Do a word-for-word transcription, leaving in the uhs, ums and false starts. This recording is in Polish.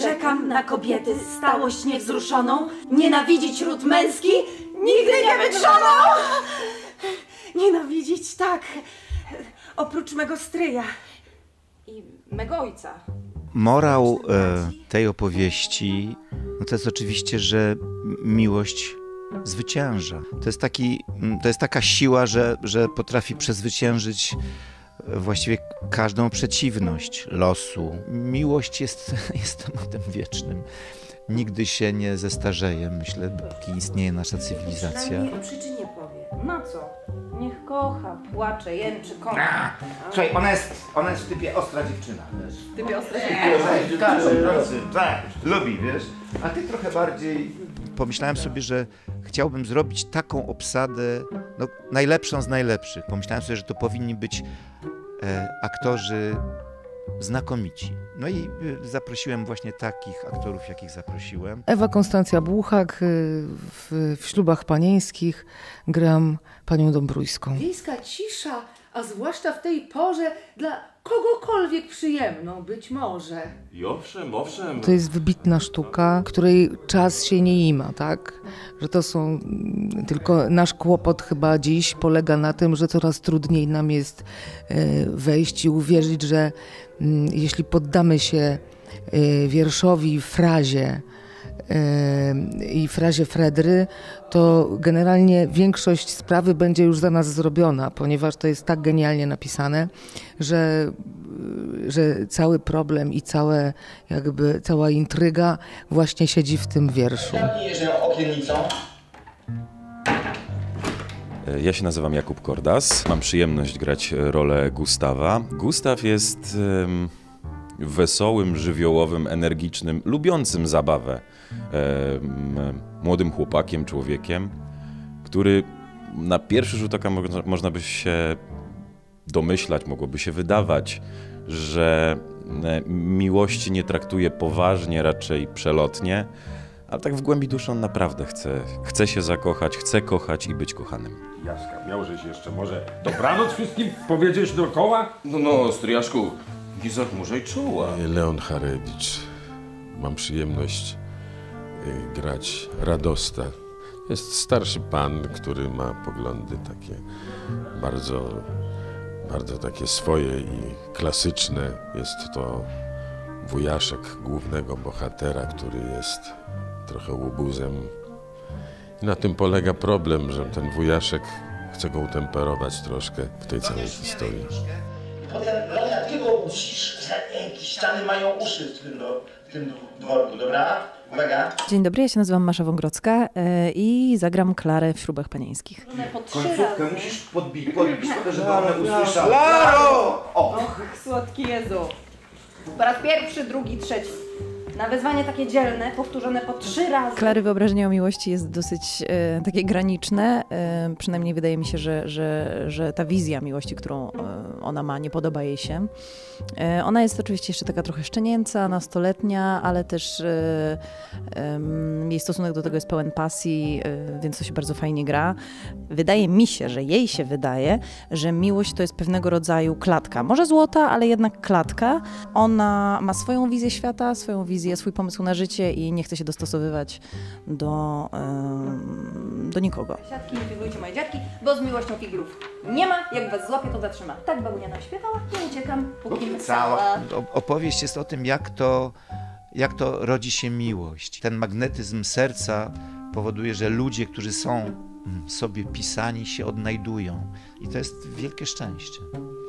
Przyrzekam na kobiety stałość niewzruszoną, nienawidzić ród męski nigdy nie wytrzoną! Nienawidzić, tak, oprócz mego stryja i mego ojca. Morał e, tej opowieści no to jest oczywiście, że miłość zwycięża. To jest, taki, to jest taka siła, że, że potrafi przezwyciężyć właściwie każdą przeciwność losu. Miłość jest, jest tematem wiecznym. Nigdy się nie zestarzeje, myślę, póki istnieje nasza cywilizacja. Przynajmniej o przyczynie powie. Na co? Niech kocha, płacze, jęczy, kocha. Słuchaj, ona jest, ona jest w typie ostra dziewczyna. W typie ostra dziewczyna. Tak, tak, lubi, wiesz. A ty trochę bardziej... Pomyślałem sobie, że chciałbym zrobić taką obsadę, no, najlepszą z najlepszych. Pomyślałem sobie, że to powinni być e, aktorzy znakomici. No i y, zaprosiłem właśnie takich aktorów, jakich zaprosiłem. Ewa Konstancja Błuchak, w, w Ślubach Panieńskich gram panią Dąbrójską. Wiejska cisza, a zwłaszcza w tej porze, dla kogokolwiek przyjemną być może. I owszem, owszem. To jest wybitna sztuka, której czas się nie ima, tak? Że to są, tylko nasz kłopot chyba dziś polega na tym, że coraz trudniej nam jest wejść i uwierzyć, że jeśli poddamy się wierszowi, frazie i frazie Fredry, to generalnie większość sprawy będzie już za nas zrobiona, ponieważ to jest tak genialnie napisane, że, że cały problem i całe, jakby, cała intryga właśnie siedzi w tym wierszu. Okiennicą. Ja się nazywam Jakub Kordas. Mam przyjemność grać rolę Gustawa. Gustaw jest um, wesołym, żywiołowym, energicznym, lubiącym zabawę um, młodym chłopakiem, człowiekiem, który na pierwszy rzut oka mo można by się domyślać, mogłoby się wydawać, że miłości nie traktuje poważnie, raczej przelotnie, ale tak w głębi duszy on naprawdę chce, chce się zakochać, chce kochać i być kochanym. Jaska, miałżeś jeszcze może dobranoc wszystkim powiedzieć dookoła? No, no, stryjaszku, nie zachmurzaj czoła. Leon Harewicz. Mam przyjemność y, grać Radosta. Jest starszy pan, który ma poglądy takie bardzo, bardzo takie swoje i klasyczne. Jest to wujaszek głównego bohatera, który jest trochę łobuzem. I na tym polega problem, że ten wujaszek chce go utemperować troszkę w tej całej historii. Potem Leoniatkiego musisz, że jakieś ściany mają uszy w tym, do, w tym dworku, dobra? Uwaga. Dzień dobry, ja się nazywam Masza Wągrodzka yy, i zagram Klarę w Ślubach Panieńskich. Końcówkę musisz podbić, podbić, żeby one usłyszały. Klaro! Och, słodki Jezu. Po raz pierwszy, drugi, trzeci. Na wezwanie takie dzielne, powtórzone po trzy razy. Klary wyobrażenie o miłości jest dosyć e, takie graniczne. E, przynajmniej wydaje mi się, że, że, że ta wizja miłości, którą e, ona ma, nie podoba jej się. E, ona jest oczywiście jeszcze taka trochę szczenięca, nastoletnia, ale też e, e, jej stosunek do tego jest pełen pasji, e, więc to się bardzo fajnie gra. Wydaje mi się, że jej się wydaje, że miłość to jest pewnego rodzaju klatka. Może złota, ale jednak klatka. Ona ma swoją wizję świata, swoją wizję, swój pomysł na życie i nie chce się dostosowywać do, yy, do nikogo. Siatki, nie figlujcie moje dziadki, bo z miłością figlów nie ma, jak was złapie, to zatrzyma. Tak babunia nam śpiewała, ja uciekam, póki cała. Opowieść jest o tym, jak to, jak to rodzi się miłość. Ten magnetyzm serca powoduje, że ludzie, którzy są sobie pisani, się odnajdują. I to jest wielkie szczęście.